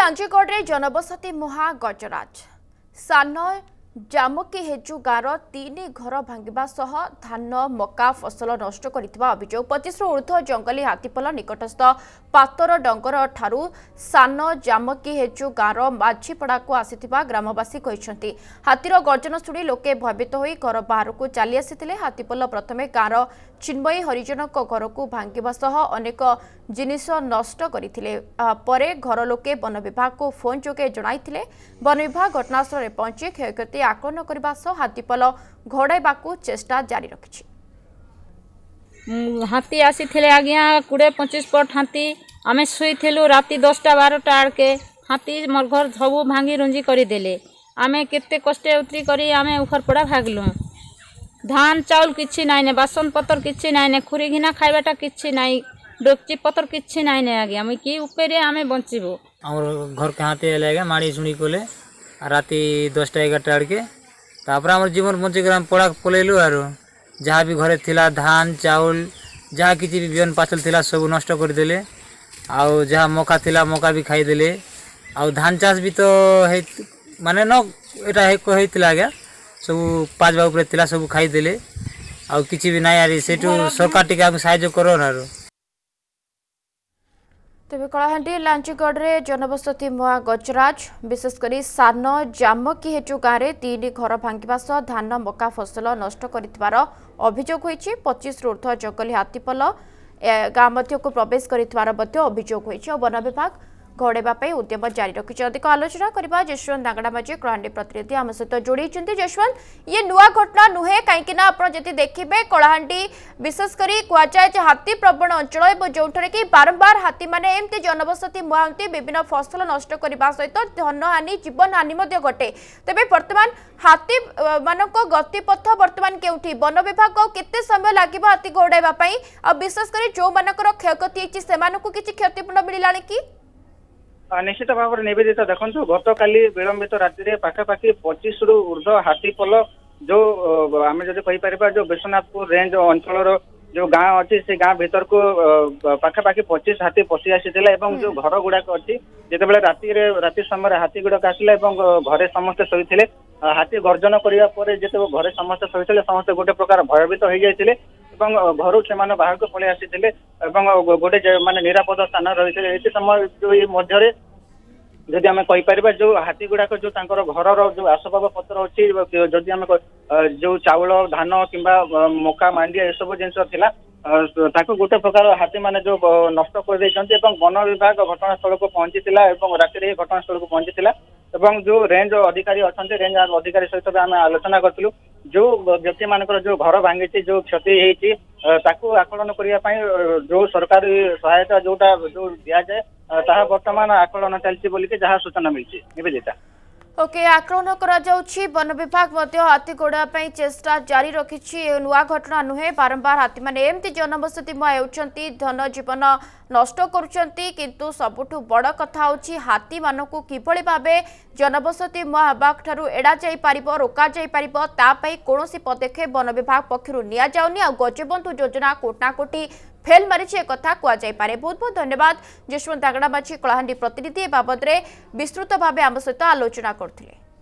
लांचीगढ़ जनबसती मुहा गजराज सान जामकी हेजु गाँव तीन घर भांगा सह धान मका फसल नष्ट करथिबा अभियोग 25 ऊर्ध्व जंगली हाथीपल निकटस्थ पातर डंगर ठारू सान जामकी हेजु गाँव माझीपड़ा को आसीथिबा ग्रामवासी कहिसंती। हाथीर गर्जन शुणी लोके भयभीत होई घर बाहर को चली आसीथिले। हाथीपल प्रथमे गाँव चिन्मयी हरिजन घर को भांगा सह अनेक जिनिस नष्ट करथिले। परे घर लोके वन विभाग को फोन जोगे जणाइथिले। वन विभाग घटनास्थल पहुंची क्षयक्षति आकलन करने सह हाथीपल घोड़ाइबाकू चेष्टा जारी रखिछि। हाथी आसी थे आज्ञा 20-25 फुट हाथी आमे शुईलु राति 10-12 आड़के हाथी मोर घर सब भांगी रुंजी करदेले। आमे केते कष्टे उतरी करी आमे उखरपड़ा भागलु। धान चाउल किछि नाइने, बासन पतर किछि नाइने, खुरी घिना खाइबाटा किछि नाइ, डोकची पतर किछि नाइने। आगे आमे की उपरे आमे बंचिबो। हमर घर के हाथी आले माड़ी सुनी कोले राति 10-11 आड़के तापर हमर जीवन बंचिक हम पड़ा पलैलु। आरो जहाँ भी घरे थिला धान चाउल जहाँ किसी भी बिहन पाचल थिला सब नष्ट करदेले। आउ जहाँ मका थिला मका भी खाईदेले। आउ धान चाष भी तो माने न एटा होइतिला आज्ञा सब 5 बाबू पर थिला सब खाईदेले। आउ किछि भी नाइ आरी सेटू सरकार टिके हम सहायता करो ना। तेज कलाहां लांचीगढ़ जनबसती मुआ गजराज विशेषकर सान जामकी हेजु गाँव में 3 घर भांगा सह धान मका फसल नष्ट कर अभियोग होती। 25 ऊर्ध्व जंगली हाथीपल गाँव मध्य को प्रवेश कर अभियोग होती। वन विभाग घोड़ाई उद्यम जारी रखी। अधिक आलोचना करबा जशवंत नागड़ा माझी कलाहां प्रतिनिधि आम सहित जोड़ी। जशवंत ये नुआ घटना नुहे कहीं जदि देखिए कलाहां विशेषकर कहुए हाथी प्रवण अंचल जो कि बारंबार हाथी मैंने एमती जनबसती मुहांती विभिन्न फसल नष्ट करने सहित धन हानि जीवन हानि घटे। तेज बर्तमान हाथी मान गतिपथ बर्तमान केउठी वन विभाग केते समय लगे हाथी घोड़ाई विशेषकर जो मानकर क्षयक्षति किसी क्षतिपूर्ण मिलला कि निश्चित भाव में निवेदित देखो गत काली विलंबित राति पाखापाखि 25 रु ऊर्ध्व हाथीपल जो आम जो जो विश्वनाथपुर रेंज अंचल जो गाँव अच्छी से गाँव भीतर को पाखापाखि 25 हाथी पशि आसी जो घर गुड़ाक अच्छी जिते राति समय हाथी गुड़ाक आसला घरे समस्ते शोते हाथी गर्जन करने जिते घरे समस्ते शोते समस्ते गोटे प्रकार भयभीत हो जाते घर से बाहर को पलि आसी गोटे माने निरापद स्थान रही है। समय जो ये मध्य जदि आम कहीपर जो हाथी गुड़ाक जो घर जो आसबाब पत्र अच्छी जदि आम जो चाउल धान कि मका मांडिया ये सब जिनस गोटे प्रकार हाथी माने जो नष्ट कर वन विभाग घटनास्थल को पहुंची राति घटनास्थल को पहुंची जो रेंज अधिकारी अच्छा रेंज अधिकारी सहित आम आलोचना करूँ जो व्यक्ति मानकर जो घर भांगी जो क्षति होती आकलन करने जो सरकारी सहायता जोटा जो दि जाए ताहा वर्तमान आकलन चलती जहाँ सूचना मिली निवेदिता। ओके आकलन करा जाउछि। वन विभाग मध्य हाथी गोड़ाई चेष्टा जारी रखिछि। नुआ घटना नुहे बारंबार हाथी माने एमती जनबसती मुआ हेउछंती धन जीवन नष्ट करुछंती किंतु सबुठु बड़ कथा होछि हाथी मानकु किभଳି भाबे जनबसती मुआ हबाक ठारू एडा जाई पारिबो रोका जाई पारिबो ता पई कोनोसी पदक्षेप वन विभाग पक्षरु निया जाउनी आ गजबंधु योजना कोटा कोटी फेल मारी एक कथा कहुए। बहुत बहुत धन्यवाद जशवंत नागड़ा माझी कलाहां प्रतिनिधि बाबद विस्तृत भाव आम सहित आलोचना करथिले।